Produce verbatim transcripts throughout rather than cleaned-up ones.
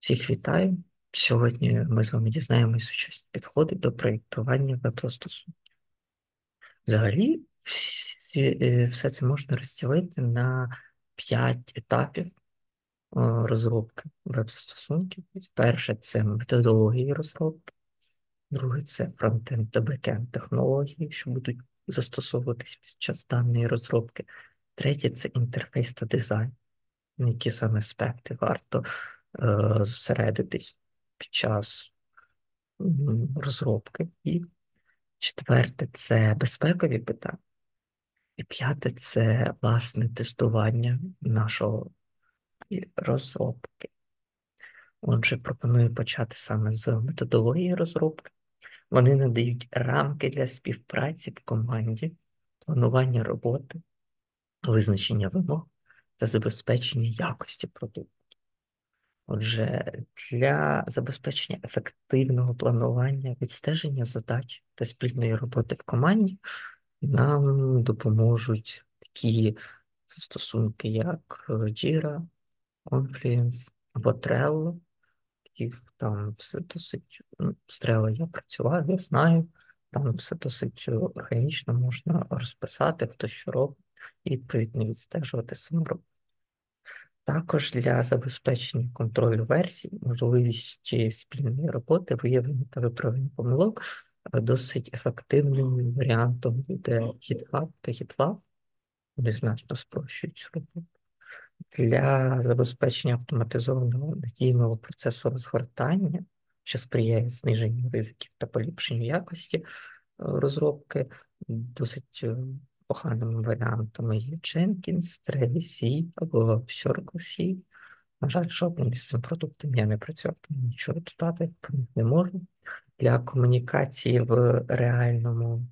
Всіх вітаю. Сьогодні ми з вами дізнаємось сучасні підходи до проєктування веб-застосунків. Взагалі, всі, е, все це можна розділити на п'ять етапів е, розробки веб-застосунків. Перше – це методології розробки. Друге – це фронтенд та бекенд технології, що будуть застосовуватись під час даної розробки. Третє – це інтерфейс та дизайн. На які саме аспекти варто е, зосередитись під час м, розробки. І четверте – це безпекові питання. І п'яте – це, власне, тестування нашого розробки. Отже, пропоную почати саме з методології розробки. Вони надають рамки для співпраці в команді, планування роботи, визначення вимог та забезпечення якості продукту. Отже, для забезпечення ефективного планування, відстеження задач та спільної роботи в команді нам допоможуть такі застосунки, як Jira, Confluence або Trello. Їх там все досить, ну, з Trello я працював, я знаю, там все досить органічно можна розписати, хто що робить, і відповідно відстежувати саму роботу. Також для забезпечення контролю версій, можливості спільної роботи, виявлення та виправлення помилок досить ефективним варіантом буде GitHub та GitLab. Вони значно спрощують цю роботу. Для забезпечення автоматизованого надійного процесу розгортання, що сприяє зниженню ризиків та поліпшенню якості розробки, досить поганими варіантами є Jenkins, Travis або Circle-C. На жаль, жодним із цим продуктом я не працював, тому нічого додати не можу. Для комунікації в реальному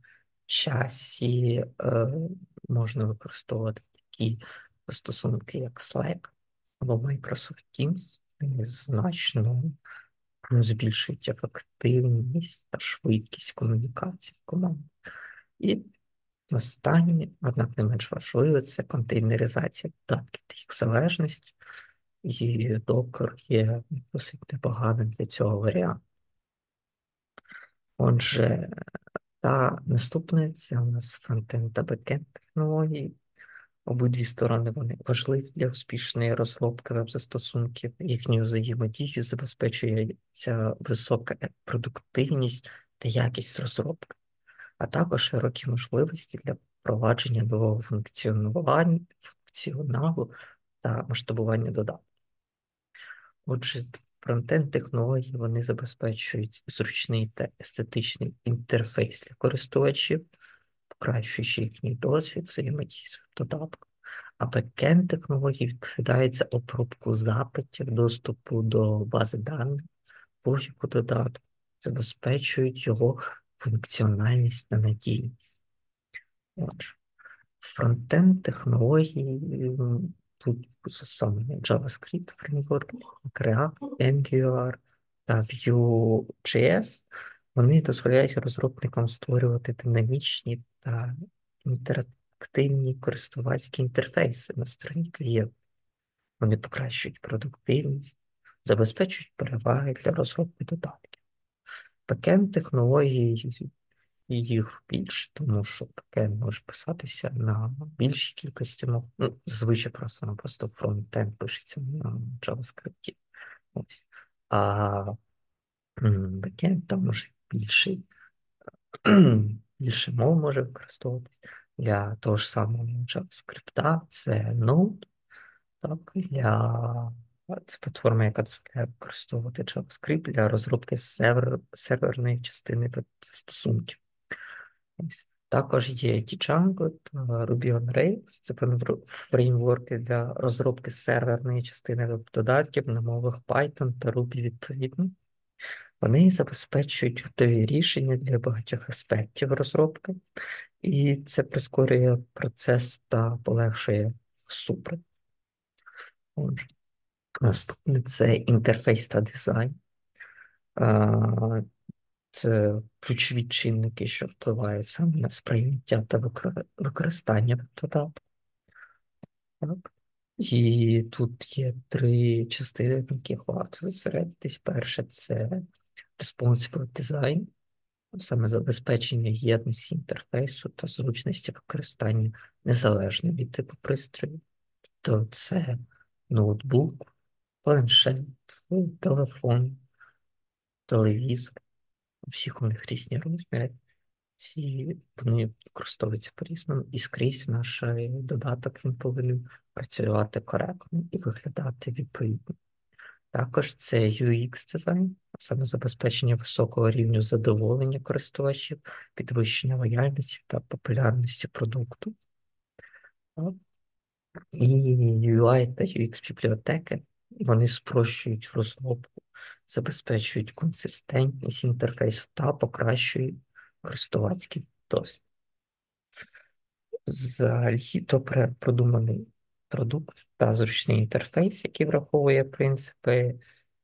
часі е, можна використовувати такі застосунки, як Slack або Microsoft Teams. Вони значно збільшують ефективність та швидкість комунікації в команді. І останнє, однак не менш важливе, це контейнеризація додатків та їх залежності. І Docker є досить непоганим для цього варіанту. Отже, та наступне це у нас фронтенд та бекенд технології. Обидві сторони вони важливі для успішної розробки веб-застосунків. Їхньою взаємодією забезпечується висока продуктивність та якість розробки, а також широкі можливості для впровадження нового функціонування, функціоналу та масштабування додатків. Отже, фронтенд-технології вони забезпечують зручний та естетичний інтерфейс для користувачів, покращуючи їхній досвід взаємодії з додатком. А бекенд-технології відповідають за обробку запитів, доступу до бази даних, логіку додатку, забезпечують його функціональність та надійність. Отже, фронтенд-технології тут саме JavaScript, фреймворк, React, Angular та Vue.js. Вони дозволяють розробникам створювати динамічні та інтерактивні користувацькі інтерфейси на стороні клієнта. Вони покращують продуктивність, забезпечують переваги для розробки додатків. Бекенд-технології і їх більше, тому що таке може писатися на більшій кількості мов. Ну, зазвичай просто ну, просто фронтенд пишеться на JavaScript. Ось. А бекенд там може більший, більше мов може використовуватись. Для того ж самого JavaScript це Node, так, для це платформа, яка дозволяє використовувати JavaScript для розробки сервер, серверної частини застосунків. Також є Django та Ruby on Rails. Це фреймворки для розробки серверної частини веб-додатків на мовах Python та Ruby відповідно. Вони забезпечують готові рішення для багатьох аспектів розробки, і це прискорює процес та полегшує супровід. Отже, наступне – це інтерфейс та дизайн. Це ключові чинники, що впливають саме на сприйняття та використання додатку. Так. І тут є три частини, на яких варто зосередитись. Перше це responsible design, саме забезпечення єдності інтерфейсу та зручності використання незалежно від типу пристрою. То це ноутбук, планшет, телефон, телевізор. У всіх у них різні розміри. Всі вони використовуються по-різному, і скрізь наш е, додаток він повинен працювати коректно і виглядати відповідно. Також це ю екс дизайн, саме забезпечення високого рівню задоволення користувачів, підвищення лояльності та популярності продукту. І ю ай та ю екс бібліотеки вони спрощують розробку, забезпечують консистентність інтерфейсу та покращують користувацький досвід. Взагалі добре продуманий продукт та зручний інтерфейс, який враховує принципи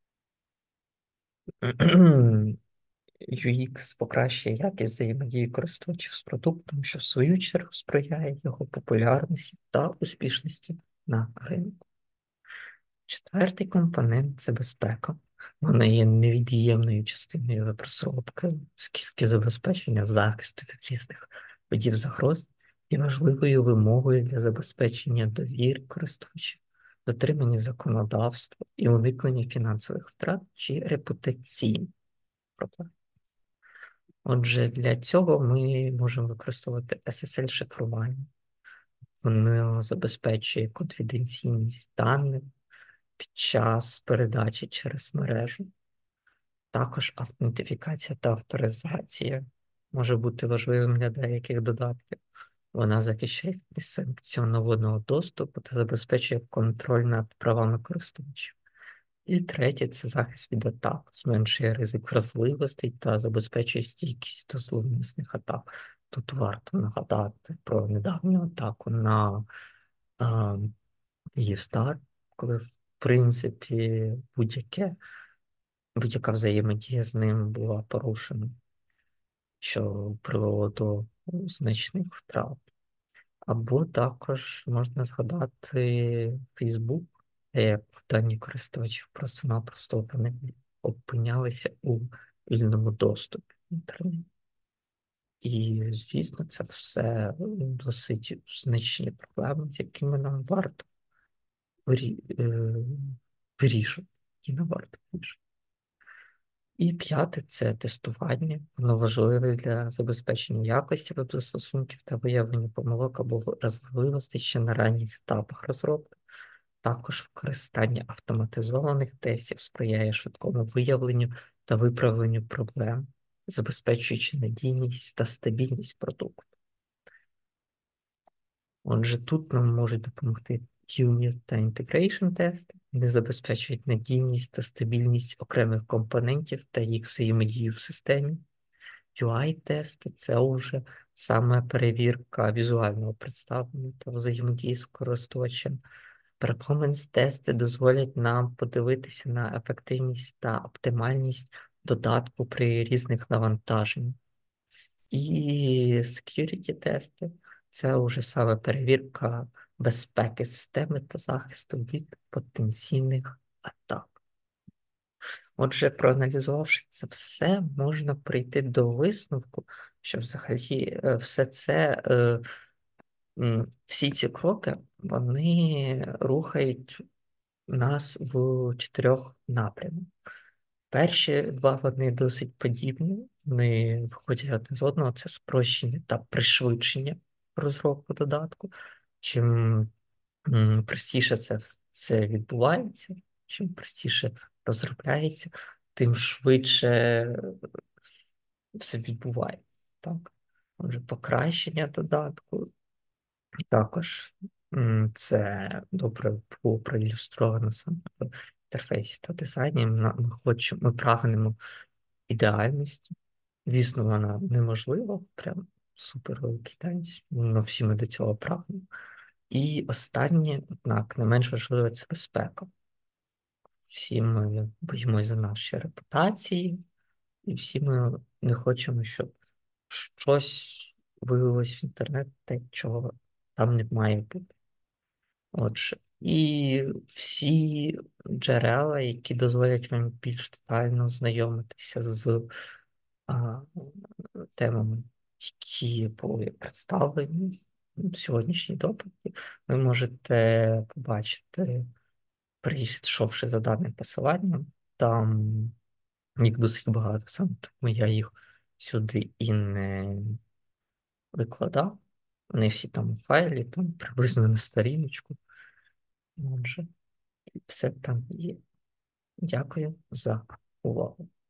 ю екс, покращує якість взаємодії користувачів з продуктом, що в свою чергу сприяє його популярності та успішності на ринку. Четвертий компонент це безпека. Вона є невід'ємною частиною веб-розробки, оскільки забезпечення захисту від різних видів загроз є важливою вимогою для забезпечення довіри користувачів, дотримання законодавства і уникнення фінансових втрат чи репутаційних проблем. Отже, для цього ми можемо використовувати ес ес ель-шифрування. Воно забезпечує конфіденційність даних під час передачі через мережу. Також автентифікація та авторизація може бути важливим для деяких додатків. Вона захищає від санкціонованого доступу та забезпечує контроль над правами користувачів. І третє – це захист від атак, зменшує ризик вразливостей та забезпечує стійкість до зловмисних атак. Тут варто нагадати про недавню атаку на а, Київстар, коли, в принципі, будь-яке, будь-яка взаємодія з ним була порушена, що привело до значних втрат. Або також можна згадати Facebook, як дані користувачів просто-напросто опинялися у вільному доступі в інтернеті. І, звісно, це все досить значні проблеми, з якими нам варто вирі... е, вирішувати, які нам варто вирішити. І п'яте – це тестування. Воно важливе для забезпечення якості веб-застосунків та виявлення помилок або вразливостей ще на ранніх етапах розробки. Також використання автоматизованих тестів сприяє швидкому виявленню та виправленню проблем, забезпечуючи надійність та стабільність продукту. Отже, тут нам можуть допомогти юніт та інтегрейшн тести. Вони забезпечують надійність та стабільність окремих компонентів та їх взаємодію в системі. ю ай-тести – це вже саме перевірка візуального представлення та взаємодії з користувачем. Перформанс-тести дозволять нам подивитися на ефективність та оптимальність додатку при різних навантаженнях. І security-тести – це вже саме перевірка безпеки системи та захисту від потенційних атак. Отже, проаналізувавши це все, можна прийти до висновку, що взагалі е, все це, е, м, всі ці кроки, вони рухають нас в чотирьох напрямах. Перші два, вони досить подібні, вони виходять одне з одного, це спрощення та пришвидшення розробки додатку. Чим м, простіше це все відбувається, чим простіше розробляється, тим швидше все відбувається. Так? Отже, покращення додатку, і також м, це добре було проілюстровано саме в інтерфейсі та дизайні. Ми, ми хочемо, ми прагнемо ідеальності. Звісно, вона неможлива, прям супер великий ідеальність, але всі ми до цього прагнемо. І останнє, однак, не менш важливе, це безпека. Всі ми боїмося за наші репутації, і всі ми не хочемо, щоб щось виявилось в інтернеті, чого там не має бути. Отже, і всі джерела, які дозволять вам більш детально знайомитися з а, темами, які були представлені в сьогоднішній доповіді, ви можете побачити, прийшовши за даним посиланням, там їх досить багато, саме тому я їх сюди і не викладав. Вони всі там у файлі, там приблизно на сторіночку. Отже, все там є. Дякую за увагу.